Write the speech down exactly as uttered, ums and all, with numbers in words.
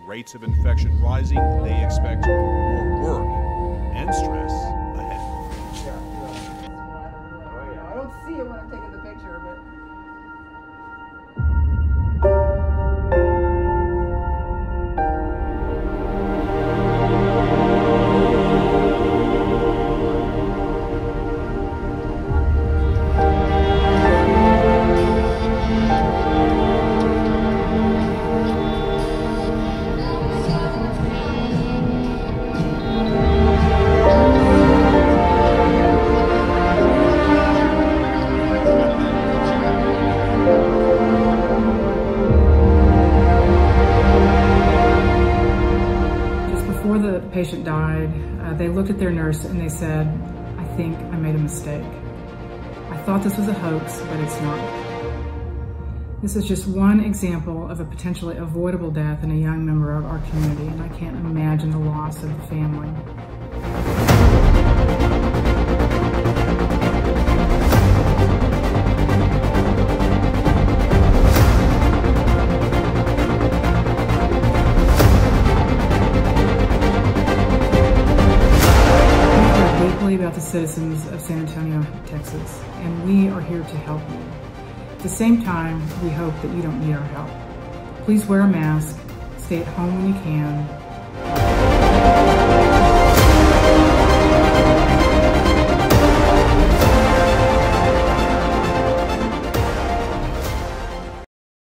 rates of infection rising, they expect more work and stress ahead. I don't see it when I'm taking the picture, but... Before the patient died, uh, they looked at their nurse and they said, "I think I made a mistake. I thought this was a hoax, but it's not." This is just one example of a potentially avoidable death in a young member of our community, and I can't imagine the loss of the family. About the citizens of San Antonio, Texas, and we are here to help you. At the same time, we hope that you don't need our help. Please wear a mask, stay at home when you can,